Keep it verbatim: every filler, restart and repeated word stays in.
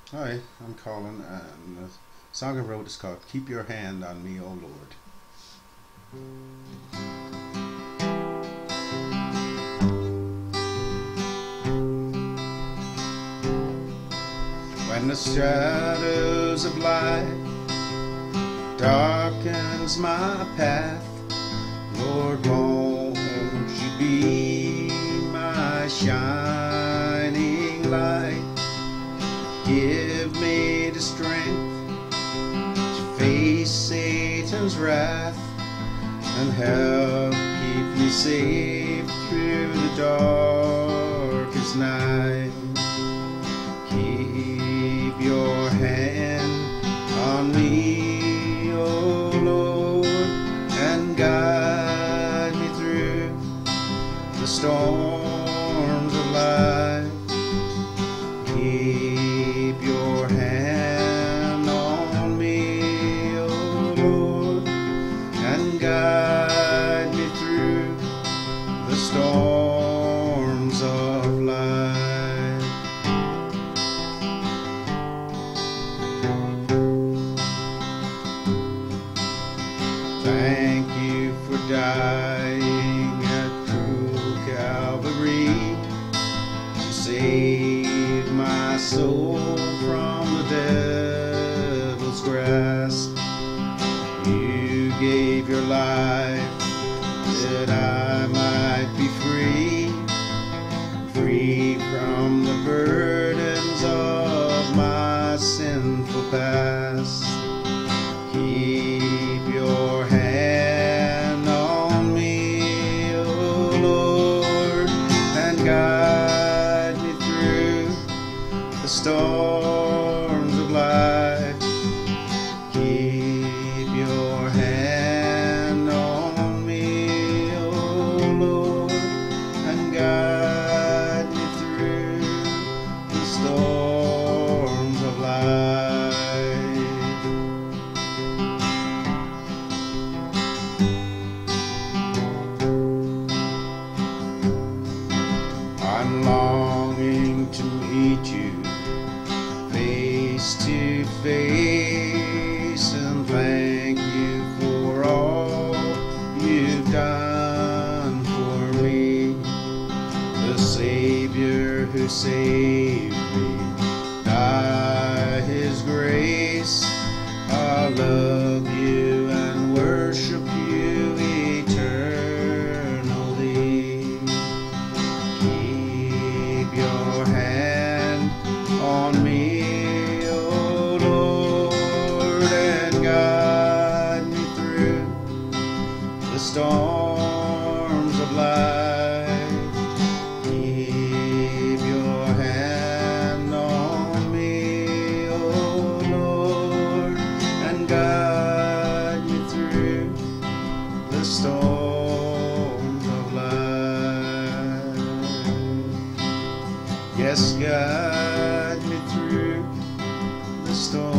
Hi, I'm Colin, and the song I wrote is called Keep Your Hand on Me, O Lord. When the shadows of light darkens my path, Lord, won't you be my shining light? Give me the strength to face Satan's wrath and help keep me safe through the darkest night. Keep your hand on me, O Lord, and guide me through the storms of life. Keep your hand on me, O Lord, and guide me through the storms of life. Thank you for dying at cruel Calvary to save my soul from the devil's grasp. You gave your life that I might be free, free from the burdens of my sinful past. Keep your hand on me, O Lord, and guide me through the storms of life. Keep your hand on me, O Lord, and guide me through the storms of life. I'm longing to meet you face to face and thank you for all you've done for me. The Savior who saved me by His grace. I'll love you and worship you eternally. Keep your hand on me, O Lord, and guide me through the storms of life. Keep your hand on me, O Lord, and guide me through the storms of life. Yes, guide me through the storm.